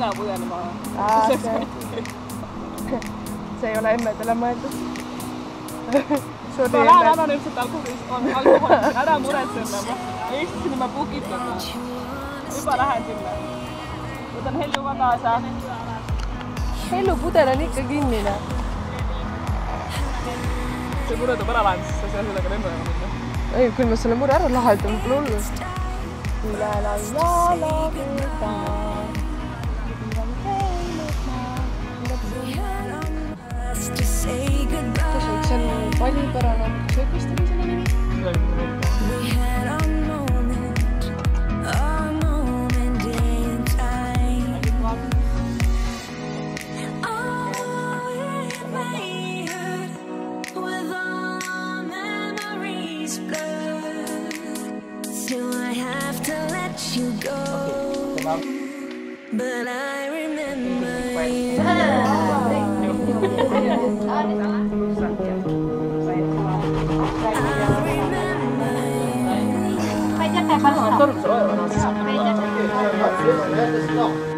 mina pudenema. See ei ole emmedele mõeldud. Ma lähen anonüümselt alkoholist, ära muretseme. Eestis nime pukitud. Juba lähen sinna. Võtan Helju ka kaasa. Helju pudel on ikka kinnine. See mure tuleb ära lahendada, sest sa ei saa sellega lennu minna. Ei, küll ma selle mure ära lahendan, pole hullu. See on palipärane söökvist oli selle nimi? But I remember you. I remember you.